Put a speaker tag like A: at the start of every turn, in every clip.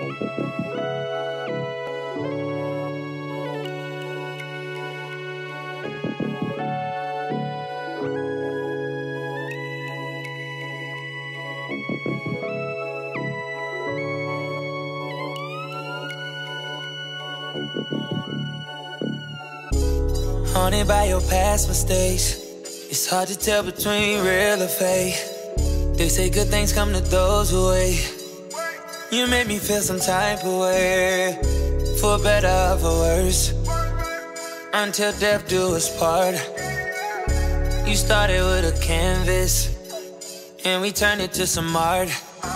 A: Haunted by your past mistakes, it's hard to tell between real or fake. They say good things come to those who wait. You made me feel some type of way, for better or for worse, until death do us part. You started with a canvas, and we turned it to some art.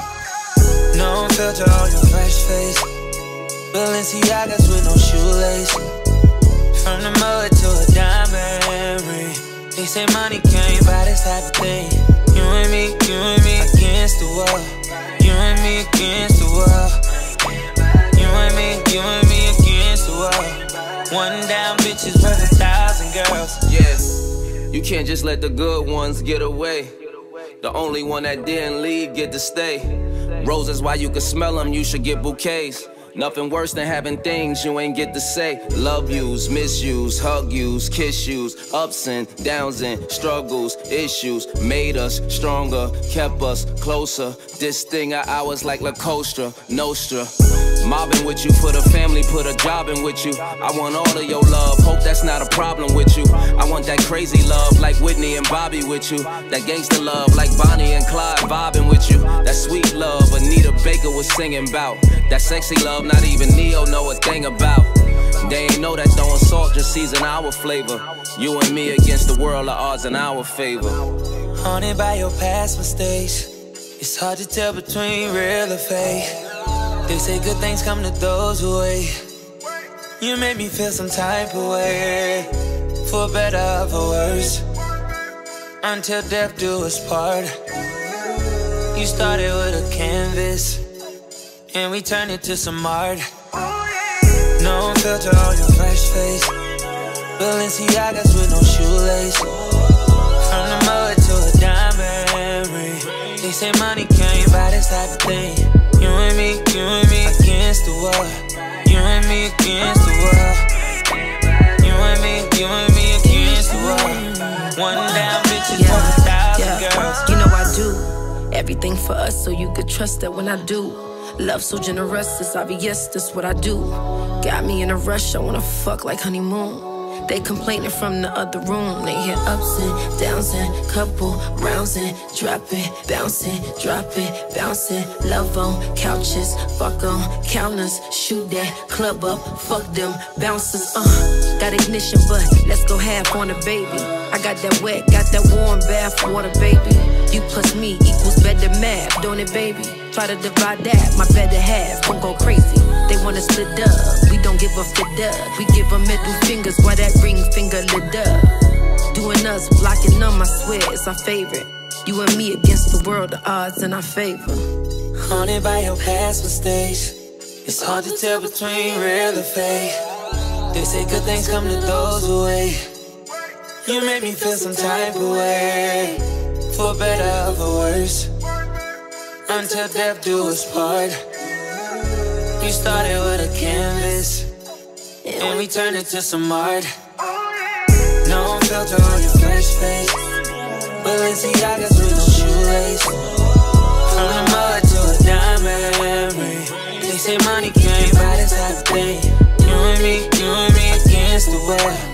A: No filter on your fresh face, Balenciagas with no shoelace. From the mud to a diamond ring. They say money can't buy this type of thing. You and me against the world. You and me against the world. You and me against the world. One down bitches worth 1,000 girls.
B: Yeah, you can't just let the good ones get away. The only one that didn't leave get to stay. Roses, while you can smell them, you should get bouquets. Nothing worse than having things you ain't get to say. Love yous, misuse, hug yous, kiss yous. Ups and downs and struggles, issues. Made us stronger, kept us closer. This thing of ours like La Costa Nostra. Mobbing with you, put a family, put a job in with you. I want all of your love, hope that's not a problem with you. I want that crazy love like Whitney and Bobby with you. That gangster love like Bonnie and Clyde vibing with you. That sweet love Anita Baker was singing about. That sexy love not even Neo know a thing about. They ain't know that throwing salt just season our flavor. You and me against the world, the odds in our favor.
A: Haunted by your past mistakes, it's hard to tell between real or fake. They say good things come to those who wait. You made me feel some type of way, for better or for worse, until death do us part. You started with a canvas, and we turned it to some art. No filter on your fresh face, Balenciagas with no shoelace. From the mud to a diamond ring. They say money can't buy this type of thing. You and me against the world. You and me against the world. You and me against the world. One down bitches worth 1,000 girls.
C: You know I do everything for us, so you could trust that when I do. Love so generous, it's obvious, that's what I do. Got me in a rush, I wanna fuck like honeymoon. They complaining from the other room. They hear ups and downs and couple rounds and drop it, bouncing, drop it, bouncing. Love on couches, fuck on counters. Shoot that club up, fuck them bouncers. Got ignition, but let's go half on a baby. I got that wet, got that warm bath water, baby. You plus me equals better math, don't it, baby? Try to divide that, my better half won't go crazy. They wanna split up, we don't give a fit up. We give them middle fingers while that ring finger lit up. Doing us, blocking them, I swear it's our favorite. You and me against the world, the odds in our favor.
A: Haunted by your past mistakes, it's hard to tell between real or fake. They say good things come to those who wait. You made me feel some type of way, for better or for worse, until death do us part. You started with a canvas, and we turned it to some art. No filter on your fresh face, Balenciagas with no shoelace. From the mud to a diamond ring. They say money can't buy this type of thing. You and me against the world.